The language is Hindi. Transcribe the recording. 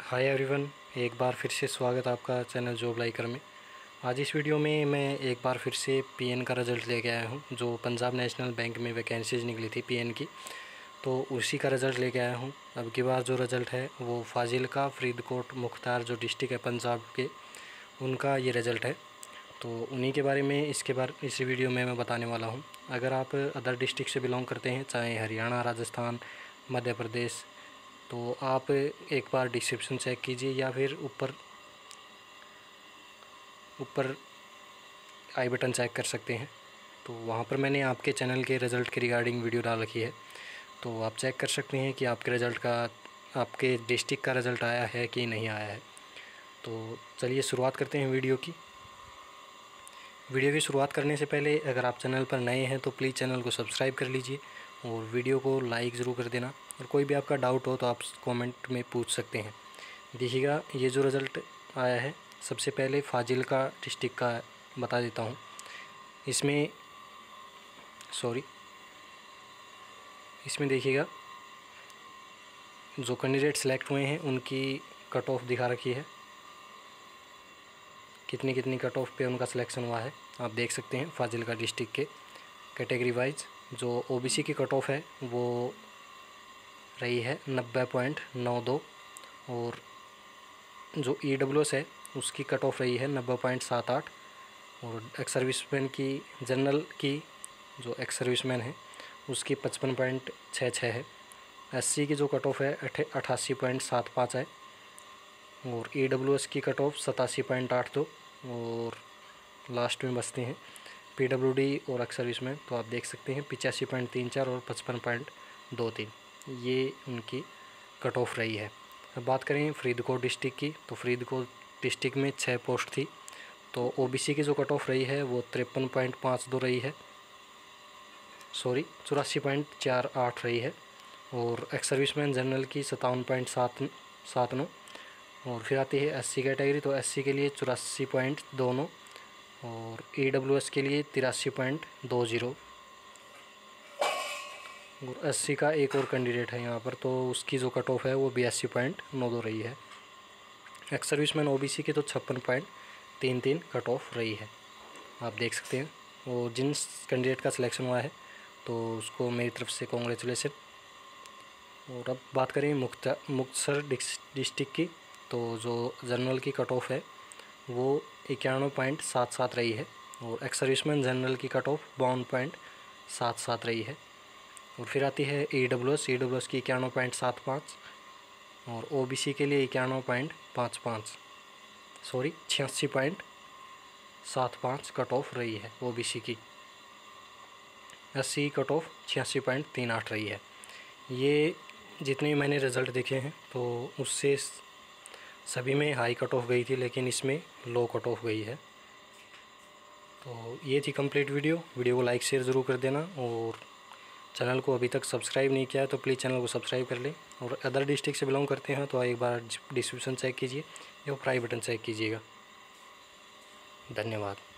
हाय एवरीवन, एक बार फिर से स्वागत है आपका चैनल जॉब लाइकर में। आज इस वीडियो में मैं एक बार फिर से पीएन का रिज़ल्ट लेके आया हूं। जो पंजाब नेशनल बैंक में वैकेंसीज निकली थी पीएन की, तो उसी का रिज़ल्ट लेके आया हूं। अब की बार जो रिज़ल्ट है वो फाजिलका, फरीदकोट, मुख्तार जो डिस्ट्रिक्ट है पंजाब के, उनका ये रिज़ल्ट है। तो उन्हीं के बारे में इस वीडियो में मैं बताने वाला हूँ। अगर आप अदर डिस्ट्रिक्ट से बिलोंग करते हैं, चाहे हरियाणा, राजस्थान, मध्य प्रदेश, तो आप एक बार डिस्क्रिप्शन चेक कीजिए या फिर ऊपर आई बटन चेक कर सकते हैं। तो वहाँ पर मैंने आपके चैनल के रिज़ल्ट के रिगार्डिंग वीडियो डाल रखी है, तो आप चेक कर सकते हैं कि आपके डिस्ट्रिक्ट का रिज़ल्ट आया है कि नहीं आया है। तो चलिए शुरुआत करते हैं वीडियो की शुरुआत करने से पहले अगर आप चैनल पर नए हैं तो प्लीज़ चैनल को सब्सक्राइब कर लीजिए और वीडियो को लाइक ज़रूर कर देना। और कोई भी आपका डाउट हो तो आप कमेंट में पूछ सकते हैं। देखिएगा, ये जो रिज़ल्ट आया है, सबसे पहले फाजिलका डिस्ट्रिक्ट का बता देता हूँ। इसमें देखिएगा, जो कैंडिडेट सेलेक्ट हुए हैं उनकी कट ऑफ दिखा रखी है, कितनी कट ऑफ पे उनका सिलेक्शन हुआ है आप देख सकते हैं। फाजिलका डिस्ट्रिक्ट के कैटेगरी वाइज जो ओबीसी की कट ऑफ है वो रही है 90.92 और जो ईडब्ल्यूएस है उसकी कट ऑफ रही है 90.78 और एक्स सर्विसमैन की, जनरल की जो एक्स सर्विसमैन है उसकी 55.66 है। एससी की जो कट ऑफ है 88.75 है और ईडब्ल्यूएस की कट ऑफ 87.82 और लास्ट में बचते हैं पीडब्ल्यूडी और एक्स सर्विसमैन, तो आप देख सकते हैं 85.34 और 55.23 ये उनकी कट ऑफ रही है। अब बात करें फरीदकोट डिस्ट्रिक्ट की, तो फरीदकोट डिस्ट्रिक्ट में 6 पोस्ट थी। तो ओबीसी की जो कट ऑफ रही है वो 53.52 रही है, 84.48 रही है और एक्स सर्विसमैन जनरल की 57.79 और फिर आती है एससी कैटेगरी, तो एससी के लिए 84.29 और ईडब्ल्यूएस के लिए 83.20 और एससी का एक और कैंडिडेट है यहाँ पर, तो उसकी जो कट ऑफ है वो 82.92 रही है। एक्स सर्विसमैन ओबीसी की तो 56.33 कट ऑफ रही है, आप देख सकते हैं। वो जिन कैंडिडेट का सिलेक्शन हुआ है तो उसको मेरी तरफ से कॉन्ग्रेचुलेसन। और अब बात करें मुक्तसर डिस्ट्रिक्ट की, तो जो जनरल की कट ऑफ है वो 91.77 रही है और एक्स सर्विसमैन जनरल की कट ऑफ 52.77 रही है। और फिर आती है ईडब्ल्यूएस की 91.75 और ओबीसी के लिए 91.55 86.75 कट ऑफ रही है ओबीसी की। एससी कट ऑफ 86.38 रही है। ये जितने मैंने रिज़ल्ट देखे हैं तो उससे सभी में हाई कट ऑफ गई थी, लेकिन इसमें लो कट ऑफ गई है। तो ये थी कंप्लीट वीडियो को लाइक शेयर ज़रूर कर देना और चैनल को अभी तक सब्सक्राइब नहीं किया है तो प्लीज़ चैनल को सब्सक्राइब कर लें। और अदर डिस्ट्रिक्ट से बिलोंग करते हैं तो एक बार डिस्क्रिप्शन चेक कीजिए या प्राइस बटन चेक कीजिएगा। धन्यवाद।